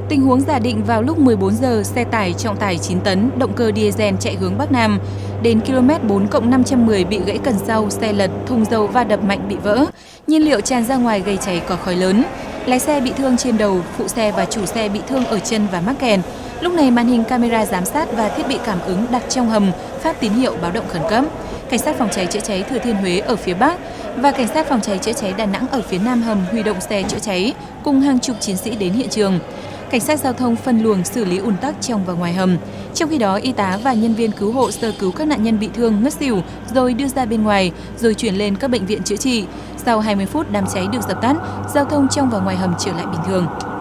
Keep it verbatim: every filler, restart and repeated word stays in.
Tình huống giả định vào lúc mười bốn giờ, xe tải trọng tải chín tấn, động cơ diesel chạy hướng Bắc Nam. Đến ki lô mét bốn cộng năm trăm mười bị gãy cần sau, xe lật, thùng dầu va đập mạnh bị vỡ. Nhiên liệu tràn ra ngoài gây cháy có khói lớn. Lái xe bị thương trên đầu, phụ xe và chủ xe bị thương ở chân và mắc kẹt. Lúc này màn hình camera giám sát và thiết bị cảm ứng đặt trong hầm phát tín hiệu báo động khẩn cấp. Cảnh sát phòng cháy chữa cháy Thừa Thiên Huế ở phía Bắc và cảnh sát phòng cháy chữa cháy Đà Nẵng ở phía Nam hầm huy động xe chữa cháy cùng hàng chục chiến sĩ đến hiện trường. Cảnh sát giao thông phân luồng xử lý ùn tắc trong và ngoài hầm. Trong khi đó, y tá và nhân viên cứu hộ sơ cứu các nạn nhân bị thương ngất xỉu rồi đưa ra bên ngoài, rồi chuyển lên các bệnh viện chữa trị. Sau hai mươi phút, đám cháy được dập tắt, giao thông trong và ngoài hầm trở lại bình thường.